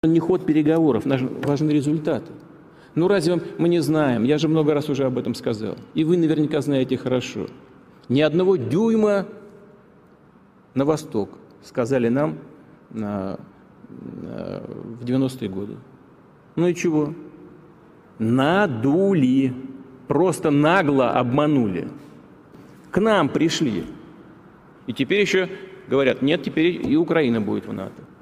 Не ход переговоров, важны результаты. Ну разве мы не знаем? Я же много раз уже об этом сказал. И вы наверняка знаете хорошо. Ни одного дюйма на восток, сказали нам в 90-е годы. Ну и чего? Надули. Просто нагло обманули. К нам пришли. И теперь еще говорят, нет, теперь и Украина будет в НАТО.